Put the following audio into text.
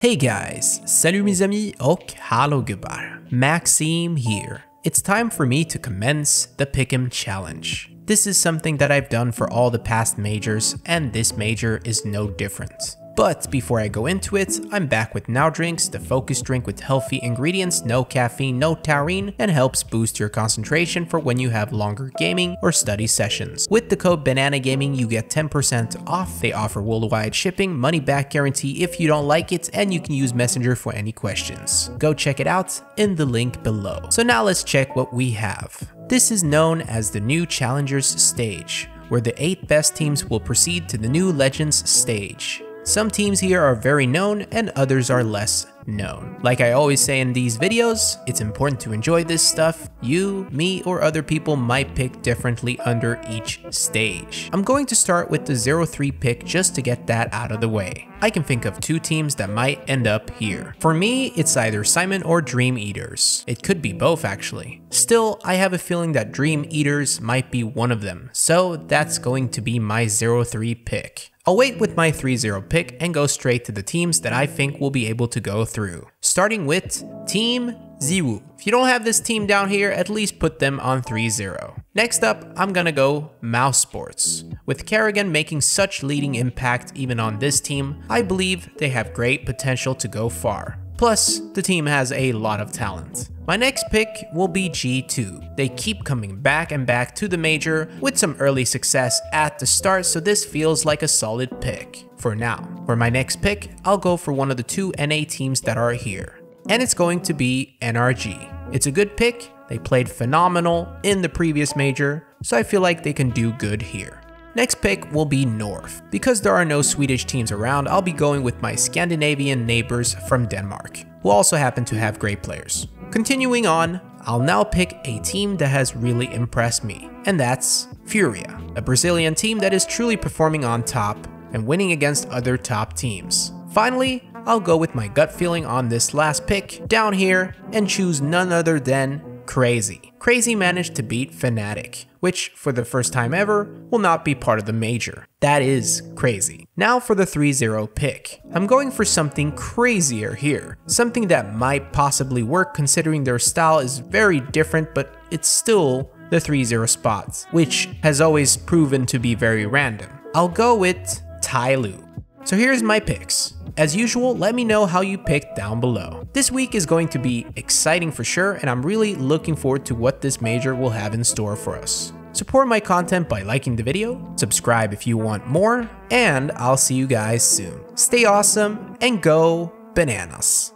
Hey guys, salut mes amis och hallå gubbar. Maxime here. It's time for me to commence the Pick'em Challenge. This is something that I've done for all the past majors, and this major is no different. But before I go into it, I'm back with Now Drinks, the focus drink with healthy ingredients, no caffeine, no taurine, and helps boost your concentration for when you have longer gaming or study sessions. With the code BANANAGAMING, you get 10% off. They offer worldwide shipping, money back guarantee if you don't like it, and you can use Messenger for any questions. Go check it out in the link below. So now let's check what we have. This is known as the new Challengers stage, where the 8 best teams will proceed to the new Legends stage. Some teams here are very known and others are less known. Like I always say in these videos, it's important to enjoy this stuff. You, me, or other people might pick differently under each stage. I'm going to start with the 0-3 pick just to get that out of the way. I can think of 2 teams that might end up here. For me, it's either Simon or Dream Eaters. It could be both actually. Still, I have a feeling that Dream Eaters might be one of them, so that's going to be my 0-3 pick. I'll wait with my 3-0 pick and go straight to the teams that I think will be able to go through. Starting with Team Ziwoo. If you don't have this team down here, at least put them on 3-0. Next up, I'm gonna go Mousesports. With Kerrigan making such leading impact even on this team, I believe they have great potential to go far. Plus, the team has a lot of talent. My next pick will be G2. They keep coming back and back to the major with some early success at the start, so this feels like a solid pick for now. For my next pick, I'll go for one of the 2 NA teams that are here, and it's going to be NRG. It's a good pick. They played phenomenal in the previous major, so I feel like they can do good here. Next pick will be North. Because there are no Swedish teams around, I'll be going with my Scandinavian neighbors from Denmark, who also happen to have great players. Continuing on, I'll now pick a team that has really impressed me, and that's Furia, a Brazilian team that is truly performing on top and winning against other top teams. Finally, I'll go with my gut feeling on this last pick down here and choose none other than Crazy. Crazy managed to beat Fnatic, which for the first time ever will not be part of the major. That is crazy. Now for the 3-0 pick. I'm going for something crazier here. Something that might possibly work considering their style is very different, but it's still the 3-0 spot, which has always proven to be very random. I'll go with Tyloo. So here's my picks. As usual, let me know how you picked down below. This week is going to be exciting for sure, and I'm really looking forward to what this major will have in store for us. Support my content by liking the video, subscribe if you want more, and I'll see you guys soon. Stay awesome and go bananas.